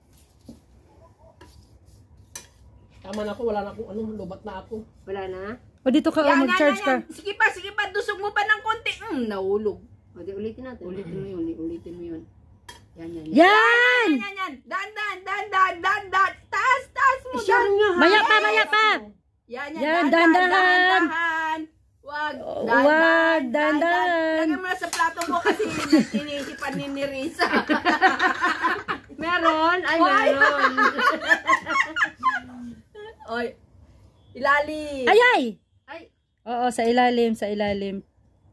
[SPEAKER 5] Tama na ako. Wala na akong lubat na ako.
[SPEAKER 1] Wala na?
[SPEAKER 6] O dito ka, mag-charge ka.
[SPEAKER 4] Sige pa, dusog mo pa ng konti. Nahulog.
[SPEAKER 1] O, di ulitin natin.
[SPEAKER 4] Ulitin mo yun. Yan.
[SPEAKER 6] Yan!
[SPEAKER 4] Yan. Dan. Taas mo.
[SPEAKER 1] Sure nga ha?
[SPEAKER 6] Maya pa! Yan, dahan-dahan.
[SPEAKER 4] Wag,
[SPEAKER 6] Wag, dahan-dahan.
[SPEAKER 4] Lagay mo na sa plato mo kasi inisipan ni Risa.
[SPEAKER 1] Meron? Ay, meron.
[SPEAKER 4] Oy, ilalim.
[SPEAKER 6] Ay!
[SPEAKER 1] Ay.
[SPEAKER 6] Oo, sa ilalim.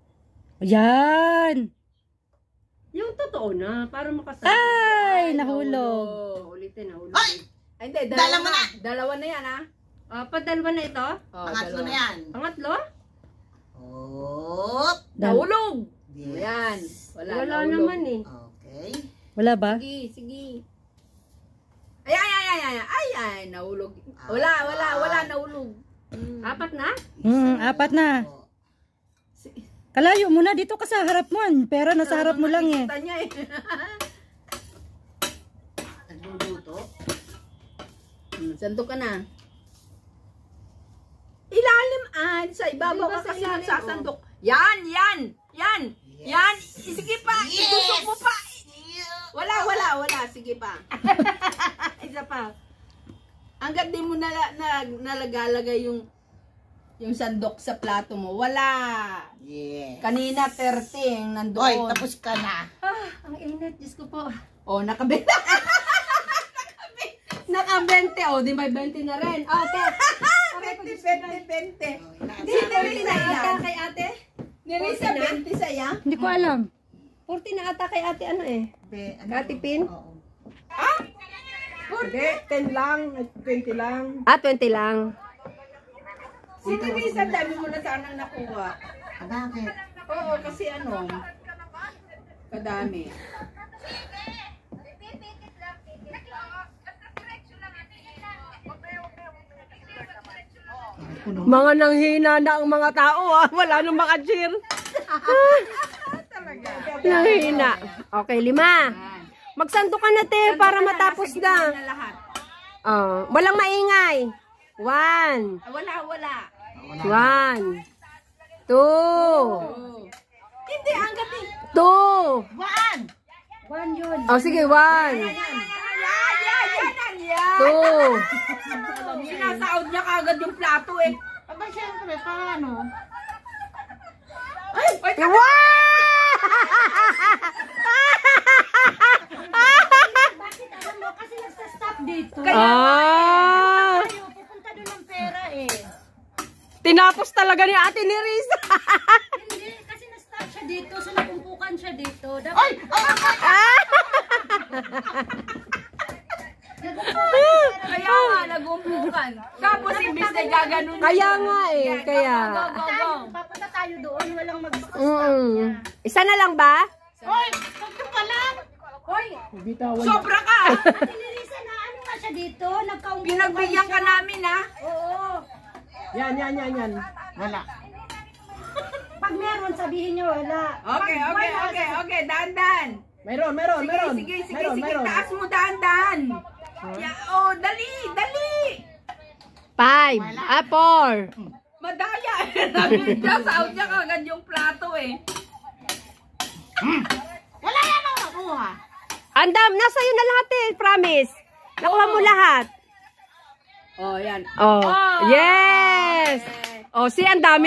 [SPEAKER 6] Yan!
[SPEAKER 1] Yung totoo na, para makasabi.
[SPEAKER 6] Ay, nahulog.
[SPEAKER 1] Ulitin, nahulog.
[SPEAKER 3] Ay!
[SPEAKER 4] Ay, hindi,
[SPEAKER 3] Dalawa na.
[SPEAKER 4] Dalawa na yan, ha?
[SPEAKER 1] Padalwa na ito?
[SPEAKER 3] Pangatlo na yan.
[SPEAKER 1] Pangatlo?
[SPEAKER 3] Oop.
[SPEAKER 4] Nahulog.
[SPEAKER 3] Yes.
[SPEAKER 4] Ayan.
[SPEAKER 1] Wala
[SPEAKER 4] nahulog.
[SPEAKER 1] naman eh.
[SPEAKER 3] Okay.
[SPEAKER 6] Wala ba?
[SPEAKER 4] Sige. Ay, nahulog. Wala, nahulog.
[SPEAKER 1] Apat na?
[SPEAKER 6] Apat na. Kalayo mo na, dito ka sa harap mo. Pero nasa harap mo lang eh.
[SPEAKER 4] Kita niya eh.
[SPEAKER 3] Nagluluto.
[SPEAKER 4] Santo ka na. Ilalim sa ibabaw
[SPEAKER 1] Di ba
[SPEAKER 4] ka
[SPEAKER 1] sa
[SPEAKER 4] kasi
[SPEAKER 1] ilalim,
[SPEAKER 4] sasandok. Yan. Sige pa, itusok mo pa. Wala. Sige pa.
[SPEAKER 1] Isa pa.
[SPEAKER 4] Hanggat di mo nalagalagay yung sandok sa plato mo. Wala.
[SPEAKER 3] Yeah.
[SPEAKER 4] Kanina 13 nandoon.
[SPEAKER 3] Hoy, tapos ka na.
[SPEAKER 1] Ang init, Diyos ko po.
[SPEAKER 4] Oh, nakabenta.
[SPEAKER 1] Naka-20. O, di may 20 na rin. Ate.
[SPEAKER 4] 20.
[SPEAKER 1] Di na ata kay ate?
[SPEAKER 4] Nirisa 20 saya.
[SPEAKER 6] Hindi ko alam.
[SPEAKER 1] 40 na ata kay ate ano eh. Katipin?
[SPEAKER 3] Oo.
[SPEAKER 5] Hindi, 10 lang. 20 lang.
[SPEAKER 1] 20 lang.
[SPEAKER 4] Si Nirisa, dami mo na sanang nakuha.
[SPEAKER 3] Bakit?
[SPEAKER 4] Oo, kasi kadami.
[SPEAKER 1] Mga nanghina na ang mga tao Wala nang maka-cheer. Nanghina. Okay, 5. Magsando ka na te para matapos na.
[SPEAKER 4] lahat.
[SPEAKER 1] Walang maingay. 1.
[SPEAKER 4] Wala.
[SPEAKER 1] 1. 2.
[SPEAKER 4] Hindi, hanggat
[SPEAKER 1] 2.
[SPEAKER 3] 1.
[SPEAKER 1] 3.
[SPEAKER 2] One yun.
[SPEAKER 1] Oh, sige, 1, 2.
[SPEAKER 4] Sinasaod niya kagad yung plato eh.
[SPEAKER 3] Aba, syempre, paano?
[SPEAKER 1] Wow!
[SPEAKER 2] Bakit alam mo? Kasi nagsa-stop dito.
[SPEAKER 1] Ah!
[SPEAKER 2] Tayo, pupunta doon ng pera eh.
[SPEAKER 1] Tinapos talaga ni Ate Nerissa.
[SPEAKER 2] Hindi, kasi na-stop siya dito. So nakumpukan siya dito. Dapat,
[SPEAKER 3] Ay!
[SPEAKER 4] Kaya nga, nagumpukan. Tapos imbis na gaganon.
[SPEAKER 1] Kaya nga eh, kaya.
[SPEAKER 2] tayo, papunta tayo doon. Walang mag-stop
[SPEAKER 1] Isa na lang ba?
[SPEAKER 3] Hoy! Ito pa lang!
[SPEAKER 2] Hoy,
[SPEAKER 5] Bitawan.
[SPEAKER 4] Sobra ka!
[SPEAKER 2] Ate Nerissa, na ano nga siya dito? Nagkaumpukan
[SPEAKER 4] Pinagbigyan ka namin ha.
[SPEAKER 2] Oo.
[SPEAKER 5] Yan.
[SPEAKER 3] Wala.
[SPEAKER 2] Pag meron, sabihin niyo wala.
[SPEAKER 4] Okay. Dahan-dahan.
[SPEAKER 5] Meron.
[SPEAKER 4] Sige. Taas mo dahan-dahan. Oh, dali.
[SPEAKER 1] 5, 4.
[SPEAKER 4] Madaya. Nasaod niya kagad yung plato eh.
[SPEAKER 3] Wala yan ang nakuha.
[SPEAKER 1] Andam, nasa iyo na lahat eh, promise. Nakuha mo lahat.
[SPEAKER 4] Oh, yan.
[SPEAKER 1] Oh, yes. Oh, si ang dami.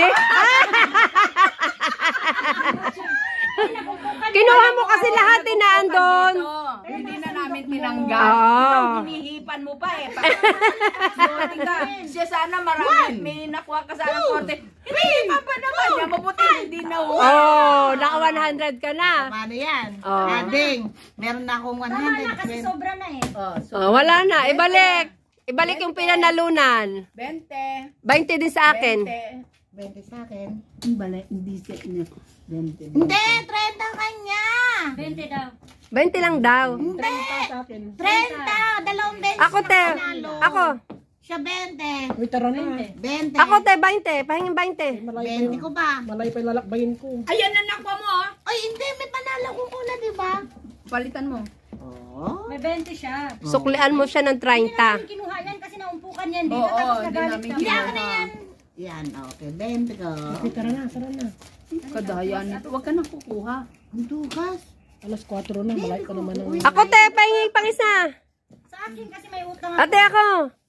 [SPEAKER 1] Kinuha mo kasi lahat eh na andon.
[SPEAKER 4] Hindi na namin tinanggap.
[SPEAKER 1] Oo.
[SPEAKER 4] Ikaw hinihipan mo pa eh. Sorry ka. Siya sana marami. May nakuha ka sana korte. Hinihipan pa naman niya. Mabuti hindi na
[SPEAKER 1] Oh, naka 100 ka na.
[SPEAKER 3] Paano yan?
[SPEAKER 1] Oh.
[SPEAKER 3] Ading, meron na akong
[SPEAKER 2] Tama na kasi
[SPEAKER 3] 100.
[SPEAKER 2] sobra na eh.
[SPEAKER 1] Oh, wala na. Ibalik yung pinanalunan.
[SPEAKER 4] 20.
[SPEAKER 1] 20 din sa akin.
[SPEAKER 3] 20 sa akin.
[SPEAKER 4] Hindi sa inyo. 20.
[SPEAKER 3] Hindi, 30 kanya.
[SPEAKER 2] 20 daw.
[SPEAKER 1] 20 lang daw.
[SPEAKER 3] Hindi,
[SPEAKER 5] Sa akin.
[SPEAKER 3] 30. Dalawang beses
[SPEAKER 1] Ako,
[SPEAKER 3] na
[SPEAKER 1] te.
[SPEAKER 3] panalo.
[SPEAKER 1] Ako.
[SPEAKER 3] Siya 20.
[SPEAKER 5] Uy, tara na.
[SPEAKER 3] 20.
[SPEAKER 1] Ako, te, 20. Pahingin 20.
[SPEAKER 5] Malay
[SPEAKER 3] 20 ko ba?
[SPEAKER 5] pa yung lalakbayin ko.
[SPEAKER 4] Ayan na nakuha mo oh.
[SPEAKER 3] Ay, hindi. May panalo ko muna, di ba?
[SPEAKER 4] Palitan mo.
[SPEAKER 3] Oo.
[SPEAKER 2] May 20 siya.
[SPEAKER 1] Suklian mo siya ng
[SPEAKER 2] Hindi
[SPEAKER 1] 30.
[SPEAKER 2] namin kinuha yan kasi naumpukan yan dito.
[SPEAKER 4] Oo,
[SPEAKER 2] Tapos
[SPEAKER 4] hindi
[SPEAKER 2] nagalit
[SPEAKER 4] namin
[SPEAKER 2] kami.
[SPEAKER 3] Hindi ako na yan. Yan, okay. 20 ko.
[SPEAKER 5] Uy, tara na.
[SPEAKER 4] Kadaya nito. Huwag ka nang kukuha.
[SPEAKER 3] Ang dugas.
[SPEAKER 5] Alas 4 na. Malay pa naman ang...
[SPEAKER 1] Ako, te, pahingin pang isa.
[SPEAKER 2] Sa akin kasi may utang
[SPEAKER 1] Ate, ako.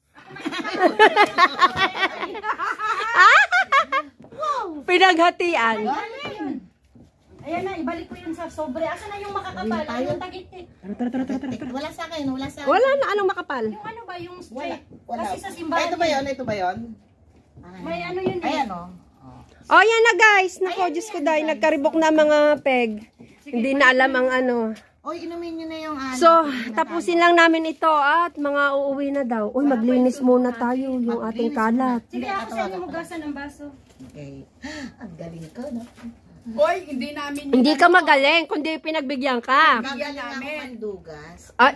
[SPEAKER 1] Pinaghatian.
[SPEAKER 2] Ayan na, ibalik ko yun sa sobre. Asa na yung makakapal? Ay, yung tagit-tit.
[SPEAKER 5] Tara.
[SPEAKER 3] Wala sa akin, wala sa akin.
[SPEAKER 1] Wala na, anong makapal?
[SPEAKER 2] Yung ano ba, yung
[SPEAKER 3] Wala.
[SPEAKER 2] straight?
[SPEAKER 3] Wala.
[SPEAKER 2] Kasi sa simbahan.
[SPEAKER 3] Ito ba yun? Ito ba yun?
[SPEAKER 2] May ano yun eh.
[SPEAKER 3] Ayan, oh.
[SPEAKER 1] Oh, yan na guys. Nako, Diyos ko dahil nagkaribok na mga peg. Hindi na alam ang ano.
[SPEAKER 3] Oy, inumin nyo na yung ano.
[SPEAKER 1] So, tapusin lang namin ito at mga uuwi na daw. Uy, maglinis muna tayo yung ating kalat.
[SPEAKER 2] Sige, ako sa inyo hugasan ng baso.
[SPEAKER 3] Okay. Ang galing ko, no?
[SPEAKER 4] Hoy, hindi namin.
[SPEAKER 1] Hindi ka magaling, kundi pinagbigyan ka.
[SPEAKER 3] Gagaling ako mandugas.
[SPEAKER 1] At,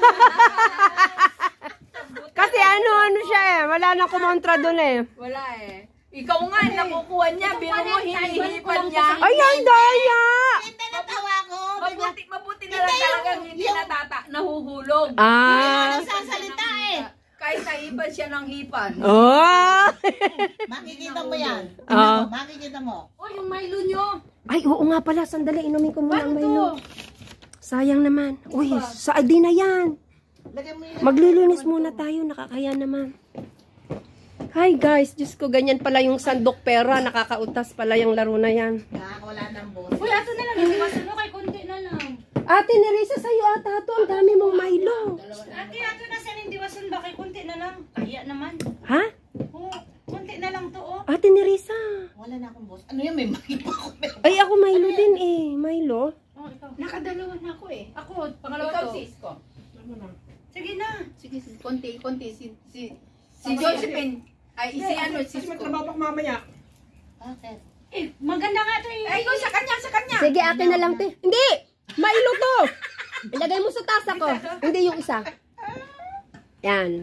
[SPEAKER 1] kasi ano siya eh. Wala na kumontra dun eh.
[SPEAKER 4] Wala eh. Ikaw nga, nakukuha niya. Biro mo, hinihipan niya.
[SPEAKER 1] Ay, ang daya!
[SPEAKER 3] Hindi natawa ko.
[SPEAKER 4] Mabuti na lang talagang hindi nahuhulog.
[SPEAKER 1] Ah.
[SPEAKER 3] Nagsasalita eh.
[SPEAKER 4] Kahit nahipan siya ng hipan.
[SPEAKER 1] Oh!
[SPEAKER 3] Makikita mo yan.
[SPEAKER 1] Ah.
[SPEAKER 3] Makikita mo.
[SPEAKER 2] Oh, yung Milo nyo.
[SPEAKER 1] Ay, oo nga pala. Sandali, inumin ko muna ang
[SPEAKER 2] Paano
[SPEAKER 1] Milo. Sayang naman. Uy, sa di na yan.
[SPEAKER 3] Lagyan mo yun.
[SPEAKER 1] Maglilinis muna tayo. Nakakaya naman. Hi guys, Diyos ko, ganyan pala yung sandok pera. Nakakautas pala yung laro na yan.
[SPEAKER 3] Nakakawala ng boss.
[SPEAKER 2] Uy, ato na lang. Iwasan mo kay konti na lang.
[SPEAKER 1] Ate Nerissa, sa'yo ata ito. Ang dami mong Milo.
[SPEAKER 2] Ate, ato na sa indiwasan ba kay konti na lang. Kaya naman.
[SPEAKER 1] Ha?
[SPEAKER 2] Oo, konti na lang to oh.
[SPEAKER 1] Ate Nerissa.
[SPEAKER 3] Wala na akong boss. Ano yun? May makita ko.
[SPEAKER 1] Ay, ako Milo din eh. Milo.
[SPEAKER 2] Oh, ikaw.
[SPEAKER 4] Nakadalawa na ako eh.
[SPEAKER 2] Ako, pangalawa
[SPEAKER 4] Ikaw,
[SPEAKER 2] to.
[SPEAKER 4] sis ko.
[SPEAKER 2] Sige na.
[SPEAKER 4] Sige, konti. Si Josephine. Ay, si ano, sis
[SPEAKER 5] Kasi may
[SPEAKER 4] ko.
[SPEAKER 5] trabaho pa mamaya.
[SPEAKER 3] Okay.
[SPEAKER 2] Eh, maganda nga to eh.
[SPEAKER 4] Ay, ikaw, sa kanya.
[SPEAKER 1] Sige, akin na lang, te. Hindi! Milo to! Ilagay mo sa tasa ko. Hindi yung isa. Yan.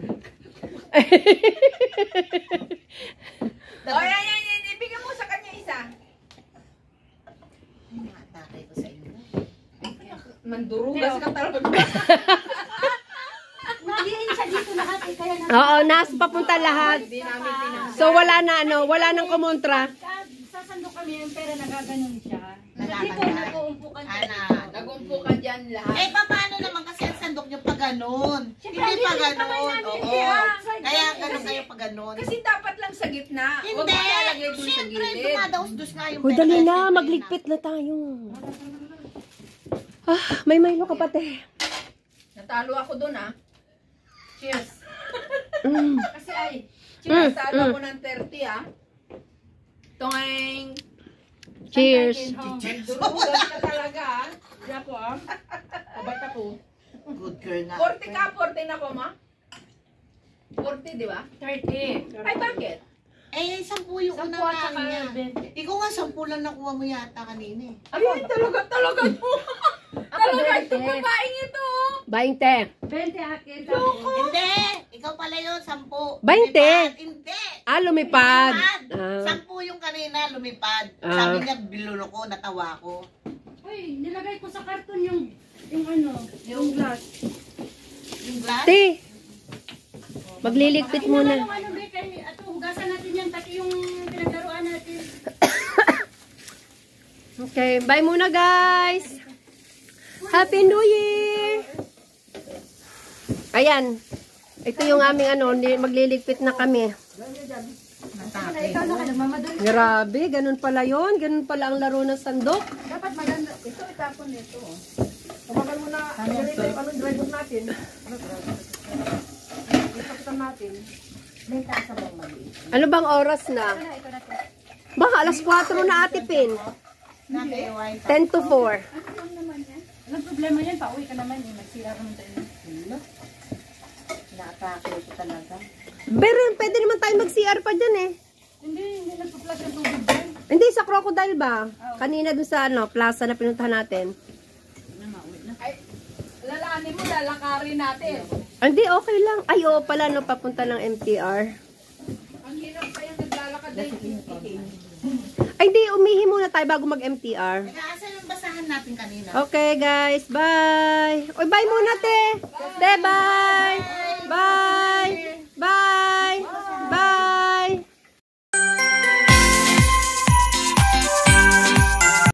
[SPEAKER 4] Oh, yan. Ibigay mo sa kanya isa.
[SPEAKER 3] Nakatake ko sa iyo.
[SPEAKER 4] Mandurugas ka talaga.
[SPEAKER 2] Nadiin siya dito lahat eh. Kaya na.
[SPEAKER 1] Oo, papunta lahat.
[SPEAKER 4] Hindi namin tinanggap.
[SPEAKER 1] So, wala na, wala nang kumontra.
[SPEAKER 2] Sasando kami yung pera nagaganon siya. Dito
[SPEAKER 3] Nagaganon.
[SPEAKER 2] nag-uumpukan siya.
[SPEAKER 3] Ana.
[SPEAKER 4] Nagumpukan Upo ka dyan lahat.
[SPEAKER 3] Eh, paano naman kasi ang sandok nyo pa ganun? Hindi pa ganun. Oo. Kaya ganun kayo pa ganun.
[SPEAKER 4] Kasi dapat lang sa gitna. Huwag
[SPEAKER 3] Hindi.
[SPEAKER 4] mo lalagay dun sa
[SPEAKER 3] Siyempre,
[SPEAKER 4] gilid.
[SPEAKER 3] dumadaos-dos nga yung
[SPEAKER 1] Uy, dali
[SPEAKER 3] pera.
[SPEAKER 1] na,
[SPEAKER 3] Siyempre
[SPEAKER 1] magligpit na tayo. Ah, may Milo ka pati.
[SPEAKER 4] Natalo ako dun ah. Cheers.
[SPEAKER 1] Mm.
[SPEAKER 4] Kasi ay, cheers. Natalo ako ng 30 ah. Tongeng.
[SPEAKER 1] Cheers.
[SPEAKER 4] Durugan ka talaga ah. Di ako ah. Abay ka po.
[SPEAKER 3] Good girl nga.
[SPEAKER 4] 40 ka, 40 na ko ma? 40 di ba? 30. Ay bakit?
[SPEAKER 3] Eh, 10 yung
[SPEAKER 4] Sampu
[SPEAKER 3] unang
[SPEAKER 4] at saka
[SPEAKER 3] niya.
[SPEAKER 4] 20.
[SPEAKER 3] Ikaw nga, 10 lang nakuha mo yata kanina eh.
[SPEAKER 4] Ay, talaga po. Talaga itong babaeng ito.
[SPEAKER 1] 20.
[SPEAKER 2] 20 akin.
[SPEAKER 3] Hindi! Ikaw pala yun, 10.
[SPEAKER 1] 20?
[SPEAKER 3] Lumipad. Hindi!
[SPEAKER 1] Ah, lumipad.
[SPEAKER 3] Lumipad.
[SPEAKER 1] Ah.
[SPEAKER 3] 10 yung kanina, lumipad.
[SPEAKER 1] Ah.
[SPEAKER 3] Sabi niya, bilulo ko, natawa ko.
[SPEAKER 2] Uy, nilagay ko sa karton yung glass.
[SPEAKER 3] Yung glass?
[SPEAKER 1] Te, magliligpit muna.
[SPEAKER 2] Yung ano, Be, kay, ato, hugasan natin yan, pati yung pinagdaruan natin.
[SPEAKER 1] Okay, bye muna guys. Happy New Year! Ayan. Ito yung aming ano, magliligpit na kami. Grabe, ganun pala yon, ganun pala ang laro ng sandok.
[SPEAKER 4] Dapat maganda. Ito itapon nito. Kumagal mo na. Anong driver natin? Ipakita natin.
[SPEAKER 1] Ano bang oras na? Baka alas 4 na Ate Pin.
[SPEAKER 3] Naka-iway.
[SPEAKER 1] 10 to 4.
[SPEAKER 2] Walang problema yan, pauwi ka naman, nag-CR naman tayo.
[SPEAKER 3] Inaatake ko talaga.
[SPEAKER 1] Pero pwede naman tayo mag-CR pa dyan eh.
[SPEAKER 2] Hindi nagpa-flash yung tubig dyan.
[SPEAKER 1] Hindi, sa Crocodile ba? Kanina dun sa ano, plaza na pinuntahan natin.
[SPEAKER 4] Ay, lalaanin mo, lalakarin natin.
[SPEAKER 1] Hindi, okay lang. Ay, oo pala, no, papunta ng MTR.
[SPEAKER 4] Ang hirap pa yung naglalakad na
[SPEAKER 1] Ay, hindi, umihi muna tayo bago mag-MTR.
[SPEAKER 3] Teka, asan yung basahan natin kanina?
[SPEAKER 1] Okay, guys. Bye. Oy, bye muna, te. Te, bye. Bye.